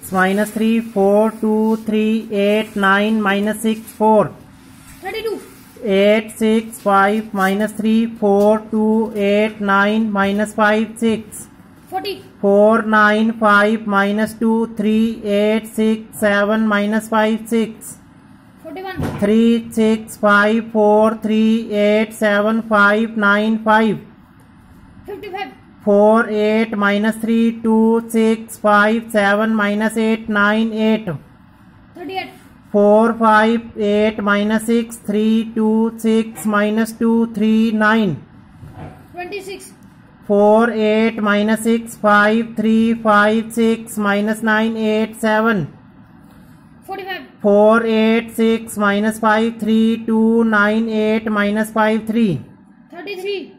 minus 3, 4, 2, 3, 8, 9, minus 6, 4. 32. 8, 6, 5, minus 3, 4, 2, 8, 9, minus 5, 6. 40. 4, 9, 5, minus 2, 3, 8, 6, 7, minus 5, 6. 41. 3, 6, 5, 4, 3, 8, 7, 5, 9, 5. 55. 4, 8, minus 3, 2, 6, 5, 7, minus 8, 9, 8. 38. 4, 5, 8, minus 6, 3, 2, 6, minus 2, 3, 9. 26. 4, 8, minus 6, 5, 3, 5, 6, minus 9, 8, 7. 45. 4, 8, 6, minus 5, 3, 2, 9, 8, minus 5, 3. 33.